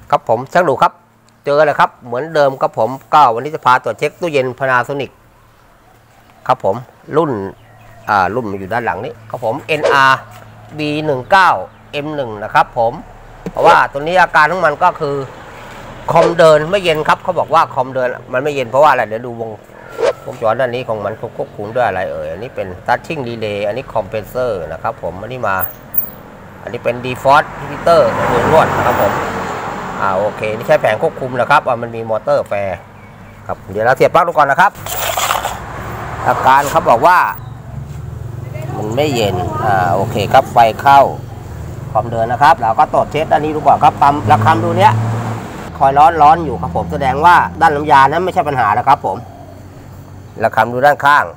ครับผมช่างดูครับเจอเลยครับเหมือนเดิมครับผมก็วันนี้จะพาตรวจเช็คตู้เย็น Panasonic ครับผมรุ่นมันอยู่ด้านหลังนี้ครับผม NR B19 M1 นะครับผมเพราะว่าตัวนี้อาการของมันก็คือคอมเดินไม่เย็นครับเขาบอกว่าคอมเดินมันไม่เย็นเพราะว่าอะไรเดี๋ยวดูวงจรด้านนี้ของมันควบคุมด้วยอะไรอันนี้เป็น Touching Relay อันนี้ Compressor นะครับผมอันนี้เป็น Default Heater รวดนะครับผมโอเคนี่ใช้แผงควบคุมนะครับมันมีมอเตอร์แฟร์ครับเดี๋ยวเราเสียบปลั๊กดูก่อนนะครับอาการเขาบอกว่ามันไม่เย็นโอเคครับไฟเข้าคอมเดินนะครับเราก็ตรวจเช็คด้านนี้ดูก่อนครับปั๊มระฆังดูเนี้ยคอยร้อนอยู่ครับผมแสดงว่าด้านน้ำยานั้นไม่ใช่ปัญหานะครับผมระฆังดูด้านข้าง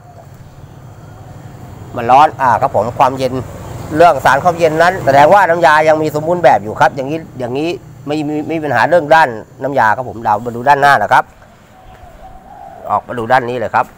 มันร้อนครับผมความเย็นเรื่องสารความเย็นนั้นแสดงว่าน้ำยายังมีสมบูรณ์แบบอยู่ครับอย่างนี้ไม่มีปัญหาเรื่องด้านน้ำยาครับผมเรามาดูด้านหน้านะครับออกมาดูด้านนี้เลยครับ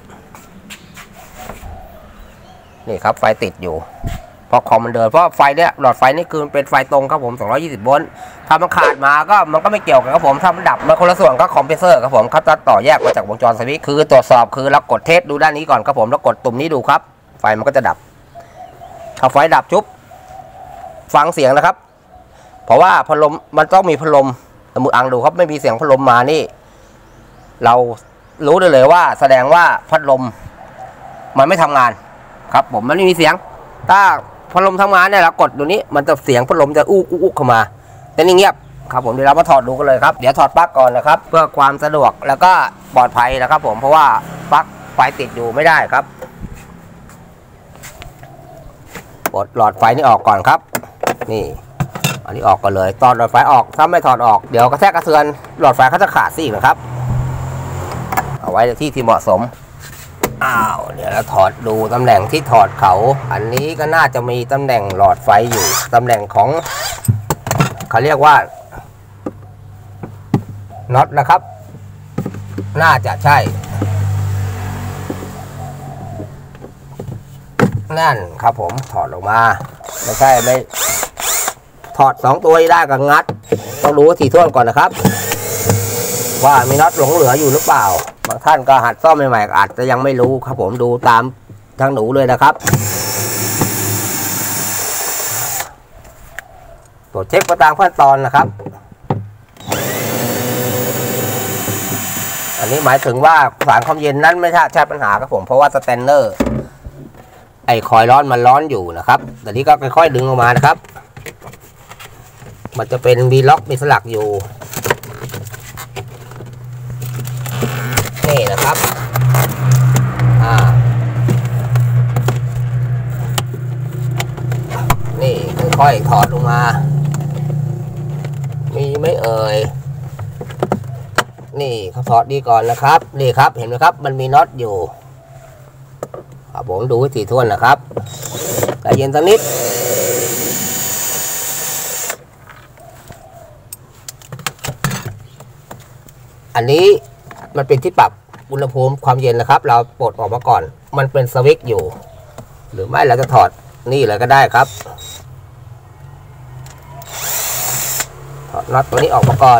นี่ครับไฟติดอยู่เพราะคอมมันเดินเพราะไฟเนี่ยหลอดไฟนี่คือเป็นไฟตรงครับผม220 โวลต์ถ้ามันขาดมาก็มันก็ไม่เกี่ยวกันครับผมถ้ามันดับมันคนละส่วนก็คอมเพรสเซอร์ครับผมเขาจะต่อแยกมาจากวงจรสวิตช์คือตรวจสอบคือเรากดเทสดูด้านนี้ก่อนครับผมแล้วกดตุ่มนี้ดูครับไฟมันก็จะดับถ้าไฟดับชุบฟังเสียงนะครับเพราะว่าพัดลมมันต้องมีพัดลมมืออังดูครับไม่มีเสียงพัดลมมานี่เรารู้ได้เลยว่าแสดงว่าพัดลมมันไม่ทำงานครับผมมันไม่มีเสียงถ้าพัดลมทำงานเนี่ยเรากดดูนี้มันจะเสียงพัดลมจะอู้เข้ามาแต่นี่เงียบครับผมเดี๋ยวเรามาถอดดูกันเลยครับเดี๋ยวถอดปลั๊กก่อนนะครับเพื่อความสะดวกแล้วก็ปลอดภัยนะครับผมเพราะว่าปลั๊กไฟติดอยู่ไม่ได้ครับปลดหลอดไฟนี่ออกก่อนครับนี่อันนี้ออกก่อนเลยตอนหลอดไฟออกถ้าไม่ถอดออกเดี๋ยวกระแทกกระเทือนหลอดไฟเขาจะขาดสินะครับเอาไว้ในที่เหมาะสมเดี๋ยวเราถอดดูตำแหน่งที่ถอดเขาอันนี้ก็น่าจะมีตำแหน่งหลอดไฟอยู่ตำแหน่งของเขาเรียกว่าน็อตนะครับน่าจะใช่นั่นครับผมถอดออกมาไม่ใช่ไม่ถอด2ตัวได้ก็งัดต้องรู้ถี่ถ้วนก่อนนะครับว่ามีน็อตหลงเหลืออยู่หรือเปล่าบางท่านก็หัดซ่อมใหม่ๆอาจจะยังไม่รู้ครับผมดูตามทางหนูเลยนะครับตรวจเช็คไปตามขั้นตอนนะครับอันนี้หมายถึงว่าสารความเย็นนั้นไม่ใช่ปัญหาครับผมเพราะว่าสแตนเนอร์ไอ้คอยร้อนมันร้อนอยู่นะครับแต่นี้ก็ค่อยๆดึงออกมานะครับมันจะเป็นวีล็อกมีสลักอยู่นี่นะครับนี่ค่อยๆถอดลงมามีไหมเอ่ยนี่เขาถอดดีก่อนนะครับนี่ครับเห็นไหมครับมันมีน็อตอยู่ผมดูวิธีท่วนนะครับใจเย็นสักนิดอันนี้มันเป็นที่ปรับอุณหภูมิความเย็นนะครับเราปลดออกมาก่อนมันเป็นสวิตช์อยู่หรือไม่เราจะถอดนี่เลยก็ได้ครับถอดน็อตตัวนี้ออกมาก่อน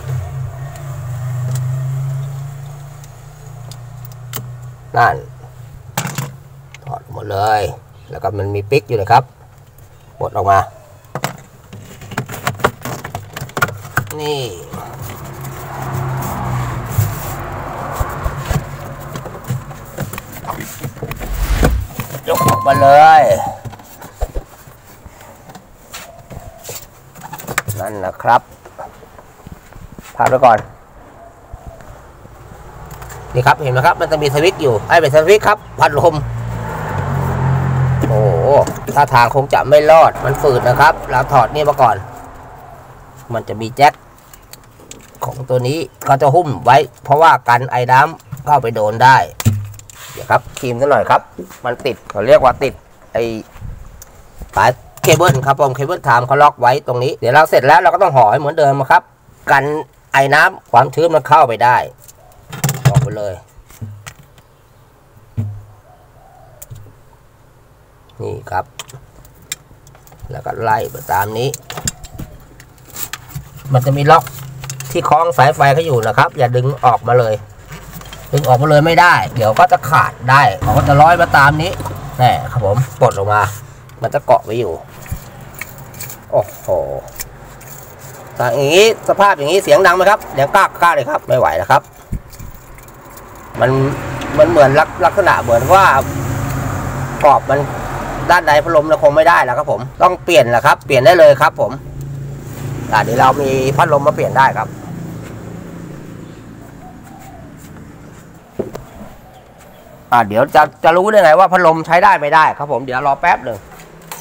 นั่นถอดหมดเลยแล้วก็มันมีปิ๊กอยู่นะครับปลดออกมานี่ยกออกมาเลยนั่นนะครับพักไว้ก่อนนี่ครับเห็นไหมครับมันจะมีสวิตช์อยู่เป็นสวิตช์ครับพัดลมโอ้ถ้าทางคงจะไม่รอดมันฝืดนะครับเราถอดนี่มาก่อนมันจะมีแจ็คของตัวนี้เขาจะหุ้มไว้เพราะว่ากันไอ้น้ำเข้าไปโดนได้เดี๋ยวครับครีมซะหน่อยครับมันติดเขาเรียกว่าติดไอ้สายเคเบิลครับผมเคเบิลไทม์เขาล็อกไว้ตรงนี้เดี๋ยวเราเสร็จแล้วเราก็ต้องห่อให้เหมือนเดิมครับกันไอ้น้ำความชื้นมันเข้าไปได้ออกไปเลยนี่ครับแล้วก็ไล่ไปตามนี้มันจะมีล็อกที่คล้องสายไฟเขาอยู่นะครับ อย่าดึงออกมาเลยดึงออกมาเลยไม่ได้เดี๋ยวก็จะขาดได้เขาก็จะร้อยมาตามนี้แน่ครับผมปลดออกมามันจะเกาะไว้อยู่โอ้โหอย่างนี้สภาพอย่างนี้เสียงดังไหมครับเสียงกล้าเลยครับไม่ไหวแล้วครับมันเหมือนลักษณะเหมือนว่ากรอบมันด้านในพัดลมเราคงไม่ได้แล้วครับผมต้องเปลี่ยนแหละครับเปลี่ยนได้เลยครับผมเดี๋ยวเรามีพัดลมมาเปลี่ยนได้ครับเดี๋ยวจะรู้ได้ไงว่าพัดลมใช้ได้ไม่ได้ครับผมเดี๋ยวรอแป๊บหนึ่ง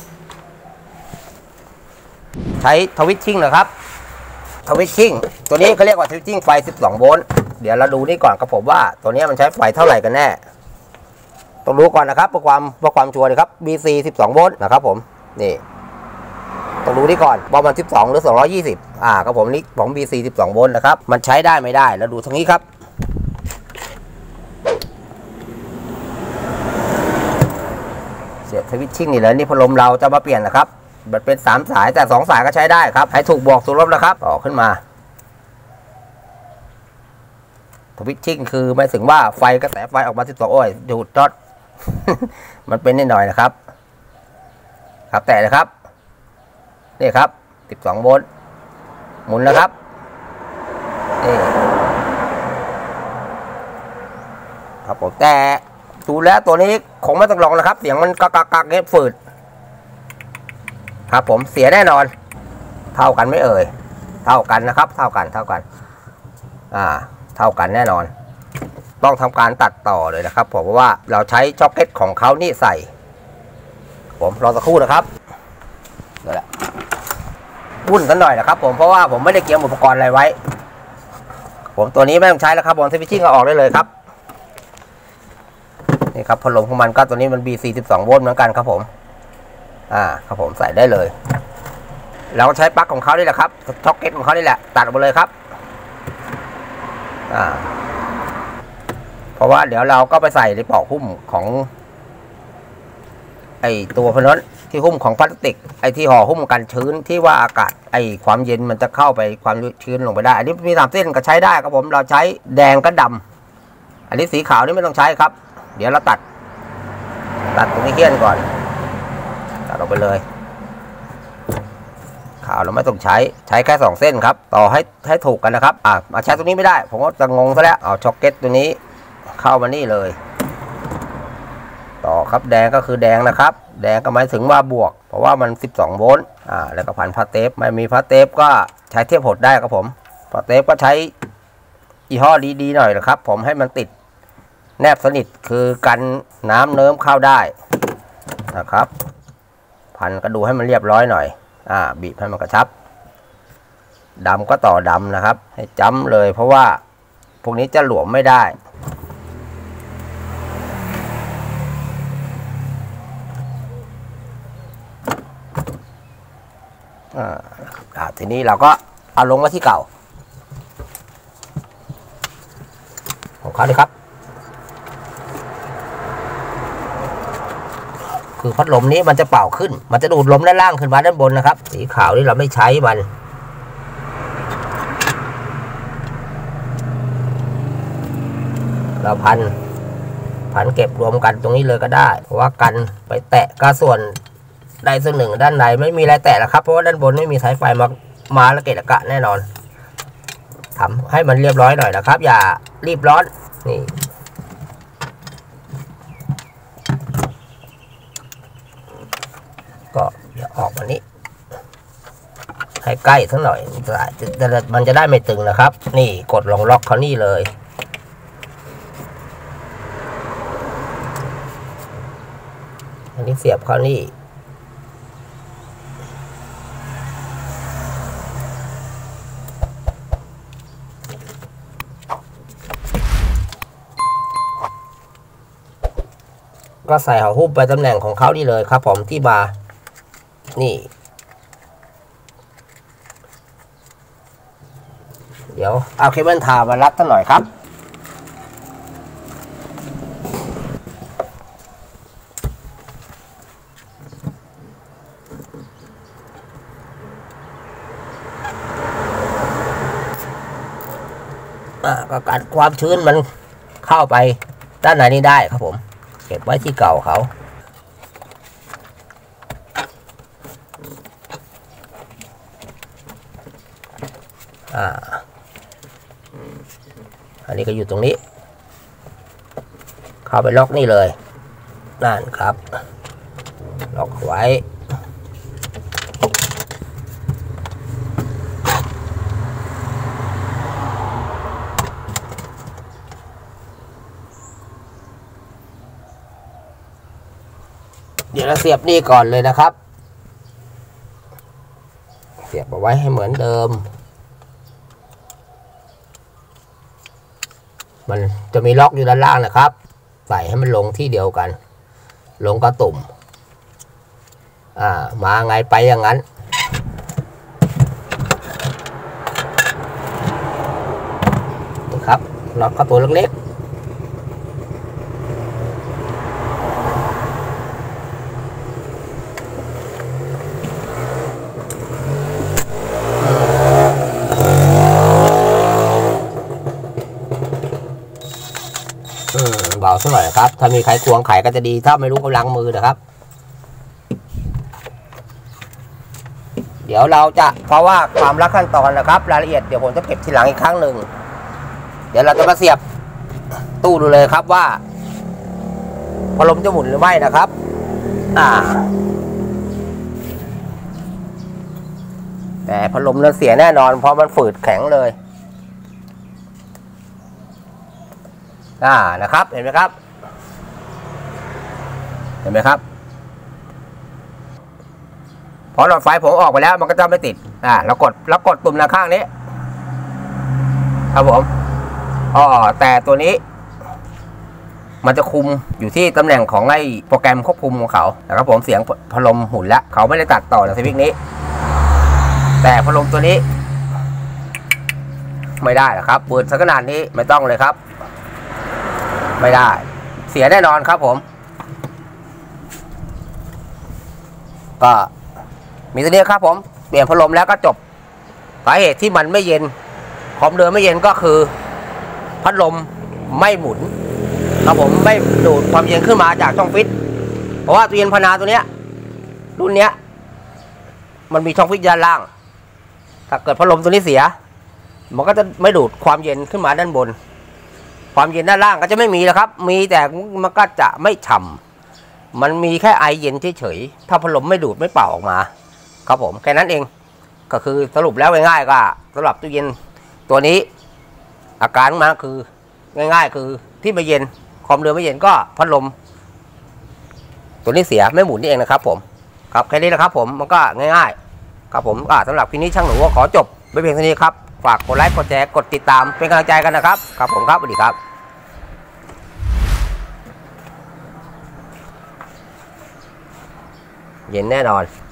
ใช้ทวิตชิ่งนะครับทวิตชิ่งตัวนี้เขาเรียกว่าทวิตชิ่งไฟ12โวลต์เดี๋ยวเราดูนี่ก่อนครับผมว่าตัวนี้มันใช้ไฟเท่าไหร่กันแน่ต้องรู้ก่อนนะครับเพื่อความชัวร์นะครับ BC 12โวลต์นะครับผมนี่ต้องดูนี่ก่อนว่ามัน12หรือ220ครับผมนี่ของ BC 12โวลต์นะครับมันใช้ได้ไม่ได้แล้วดูทางนี้ครับเสียบสวิตชิ่งนี่เลยนี่พัดลมเราจะมาเปลี่ยนนะครับมันเป็น3สายแต่2สายก็ใช้ได้ครับให้ถูกบวกถูกลบนะครับต่อขึ้นมาสวิตชิ่งคือหมายถึงว่าไฟกระแสไฟออกมา12โอ้ยดูดจอด มันเป็นนิดหน่อยนะครับครับแต่นะครับนี่ครับ12โวลต์หมุนนะครับนี่ครับผมแต่ดูแล้วตัวนี้คงไม่ต้องลองนะครับเสียงมันกักเงี้ยฝืดครับผมเสียแน่นอนเท่ากันไม่เอ่ยเท่ากันนะครับเท่ากันเท่ากันแน่นอนต้องทำการตัดต่อเลยนะครับผมเพราะว่าเราใช้ช็อคเก็ตของเขานี่ใส่ผมรอสักครู่นะครับเดี๋ยวละวุ่นกันหน่อยนะครับผมเพราะว่าผมไม่ได้เตรียมอุปกรณ์อะไรไว้ผมตัวนี้ไม่ต้องใช้แล้วครับผมสวิตชิ่งเอาออกได้เลยครับนี่ครับพัดลมของมันก็ตัวนี้มัน BC 12โวลต์เหมือนกันครับผมครับผมใส่ได้เลยเราใช้ปลั๊กของเขานี่แหละครับช็อคเก็ตของเขานี่แหละตัดออกมาเลยครับเพราะว่าเดี๋ยวเราก็ไปใส่ในปลอกหุ้มของไอตัวพนันที่หุ้มของพลาสติกไอที่ห่อหุ้มกันชื้นที่ว่าอากาศไอความเย็นมันจะเข้าไปความชื้นลงไปได้อันนี้มี3เส้นก็ใช้ได้ครับผมเราใช้แดงกับดำอันนี้สีขาวนี่ไม่ต้องใช้ครับเดี๋ยวเราตัดตรงนี้เขี้ยนก่อนตัดออกไปเลยขาวเราไม่ต้องใช้แค่2เส้นครับต่อให้ถูกกันนะครับมาใช้ตรงนี้ไม่ได้ผมก็จะงงซะแล้วเอาช็อคเก็ตตัวนี้เข้ามานี่เลยต่อครับแดงก็คือแดงนะครับแดงก็หมายถึงว่าบวกเพราะว่ามัน12โวลต์แล้วก็พันพาสเทปไม่มีพาสเทปก็ใช้เทียบหดได้ครับผมพาสเทปก็ใช้ยี่ห้อดีๆหน่อยนะครับผมให้มันติดแนบสนิทคือกันน้ำเนิ้มเข้าได้นะครับพันก็ดูให้มันเรียบร้อยหน่อยบีบให้มันกระชับดำก็ต่อดำนะครับให้จ้ำเลยเพราะว่าพวกนี้จะหลวมไม่ได้ทีนี้เราก็เอาลงมาที่เก่าของเขาเลยครับคือพัดลมนี้มันจะเป่าขึ้นมันจะดูดลมด้านล่างขึ้นมาด้านบนนะครับสีขาวนี่เราไม่ใช้มันเราพันเก็บรวมกันตรงนี้เลยก็ได้เพราะว่ากันไปแตะก็ส่วนใดส่วนหนึ่งด้านในไม่มีอะไรแตะแล้วครับเพราะว่าด้านบนไม่มีสายไฟมาละเกะละกะแน่นอนทำให้มันเรียบร้อยหน่อยนะครับอย่ารีบร้อนนี่ก็อย่าออกมานี้ให้ใกล้สักหน่อยมันจะได้ไม่ตึงนะครับนี่กดลงล็อกเขานี่เลยอันนี้เสียบเขานี่ก็ใส่ห่อหุ้มไปตำแหน่งของเขานี่เลยครับผมที่บาร์นี่เดี๋ยวเอาเคเบิลทามารัดซะหน่อยครับก็กันความชื้นมันเข้าไปด้านในนี้ได้ครับผมเก็บไว้ที่เก่าเขาอันนี้ก็อยู่ตรงนี้เข้าไปล็อกนี่เลยนั่นครับล็อกไว้เดี๋ยวเราเสียบนี่ก่อนเลยนะครับเสียบเอาไว้ให้เหมือนเดิมมันจะมีล็อกอยู่ด้านล่างนะครับใส่ให้มันลงที่เดียวกันลงกระตุ่มมาไงไปอย่างนั้นครับล็อกเข้าตัวเล็กเบาสักหน่อยครับถ้ามีใครควงไข่ก็จะดีถ้าไม่รู้กำลังมือนะครับเดี๋ยวเราจะเพราะว่าความละขั้นตอนนะครับรายละเอียดเดี๋ยวผมจะเก็บทีหลังอีกครั้งหนึ่งเดี๋ยวเราจะมาเสียบตู้ดูเลยครับว่าพัดลมจะหมุนหรือไม่นะครับแต่พัดลมเราเสียแน่นอนเพราะมันฝืดแข็งเลยนะครับเห็นไหมครับพอหลอดไฟผมออกไปแล้วมันก็จะไม่ติดเรากดตุ่มด้านข้างนี้ครับผมแต่ตัวนี้มันจะคุมอยู่ที่ตำแหน่งของไอ้โปรแกรมควบคุมของเขานะครับผมเสียงพัดลมหมุนแล้วเขาไม่ได้ตัดต่อในสวิตช์นี้แต่พัดลมตัวนี้ไม่ได้นะครับเปิดสักขนาดนี้ไม่ต้องเลยครับไม่ได้เสียแน่นอนครับผมก็มีตัวนี้ครับผมเปลี่ยนพัดลมแล้วก็จบสาเหตุที่มันไม่เย็นความเดิมไม่เย็นก็คือพัดลมไม่หมุนครับผมไม่ดูดความเย็นขึ้นมาจากช่องฟิตเพราะว่าตู้เย็นพนาตัวเนี้ยรุ่นเนี้ยมันมีช่องฟิตด้านล่างถ้าเกิดพัดลมตัวนี้เสียมันก็จะไม่ดูดความเย็นขึ้นมาด้านบนความเย็นด้านล่างก็จะไม่มีแล้วครับมีแต่มันก็จะไม่ฉ่ำมันมีแค่ไอเย็นเฉยๆถ้าพัดลมไม่ดูดไม่เป่าออกมาครับผมแค่นั้นเองก็คือสรุปแล้วง่ายๆก็สำหรับตู้เย็นตัวนี้อาการมันคือง่ายๆคือที่ไม่เย็นความเดิมไม่เย็นก็พัดลมตัวนี้เสียไม่หมุนนี่เองนะครับผมครับแค่นี้นะครับผมมันก็ง่ายๆครับผมสำหรับคลิปนี้ช่างหนูก็ขอจบไปเพียงเท่านี้ครับฝากกดไลค์กดแชร์กดติดตามเป็นกำลังใจกันนะครับครับผมครับสวัสดีครับเย็นแน่นอน